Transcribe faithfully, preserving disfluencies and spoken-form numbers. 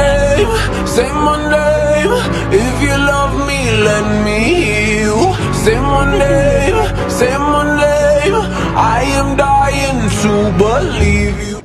name, say my name. If you love me, let me hear you. Say my name, say my name. I am dying to believe you.